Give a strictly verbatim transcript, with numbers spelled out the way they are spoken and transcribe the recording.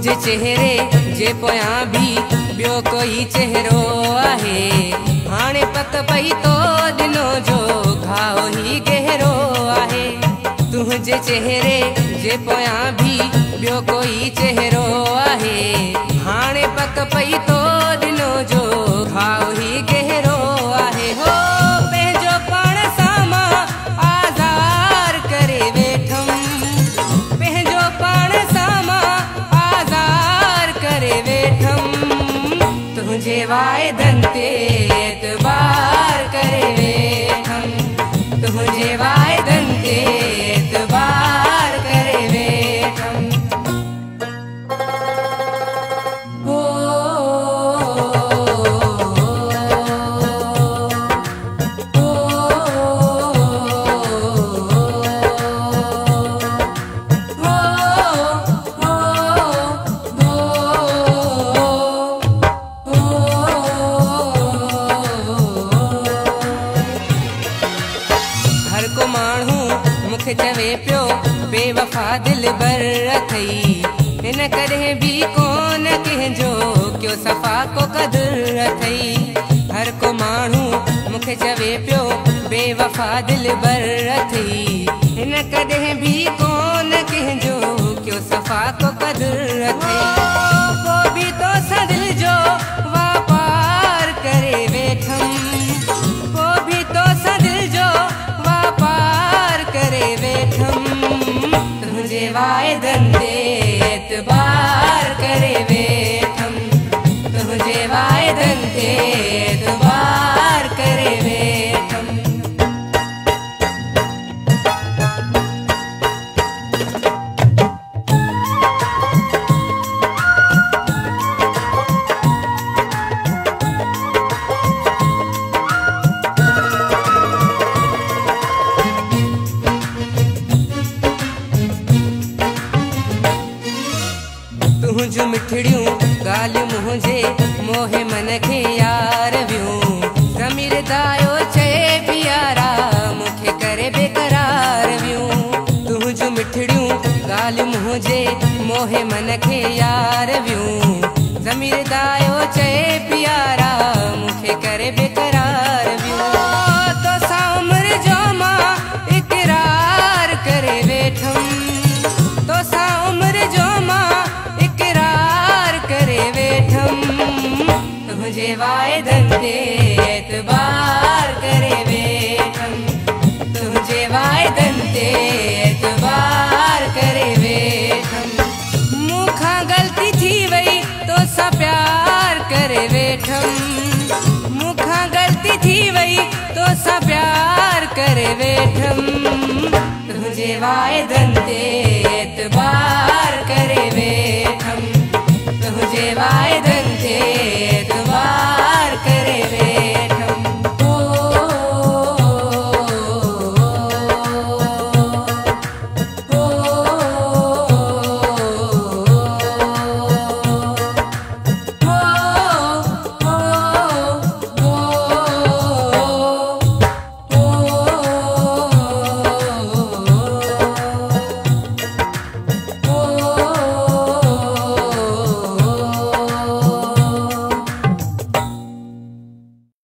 तुझे चेहरे जे पोयां भी बियो कोई चेहरो आहे। हाणे पक पई तो दिनो जो घाव ही गहरो आहे। तुझे चेहरे जे पोयां भी बियो कोई चेहरो आहे। हाणे पक पई तो दिनो जो घाव ही गहरो आहे। हो पंहिंजो पाण सामा आज़ार करे वेठम। पंहिंजो पाण सामा आज़ार करे वेठम। तुझे वाइदनि ते एतबार करे वेठम। तुझे वाइदनि ते एतबार करे वेठम। हो हर को माण्हू मूंखे चवे पियो बेवफा दिल बर अथई। हिन करे भी कोन कंहिंजो क्यों सफ़ा को कदुर अथई। हर को माण्हू मूंखे चवे पियो बेवफा दिल बर अथई। हिन करे भी कोन कंहिंजो क्यों सफ़ा को कदुर अथई। पोइ बि तोसां दिल जो वापार करे वेठम। पोइ बि तोसां दिल जो वापार करे वेठम। तुझे वाइदनि ते एतबार करे वेठम। तुझे वाइदनि ते एतबार करे वेठम। तुझ मिठड़ियूं ॻाल्हियूं मुंहिंजे मोहे मन खे यार वियूं। ज़मीर दायो चए पियारा मूंखे करे बेकरार वियूं। तुझ मिठड़ियूं ॻाल्हियूं मुंहिंजे मोहे मन खे यार वियूं। ज़मीर दायो चए पियारा मूंखे करे बेकरार वियूं। तोसां उमिरि जो मां इक़रार करे वेठम। तोसां उमिरि जो मां इक़रार करे वेठम। तुझे वाइदनि ते एतबार करे वेठम। तुझे वाइदनि ते एतबार करे वेठम। मूंखां ग़लती थी वई तोसां प्यार करे वेठम। मूंखां ग़लती थी वई तोसां प्यार करे वेठम। तुझे वाइदनि ते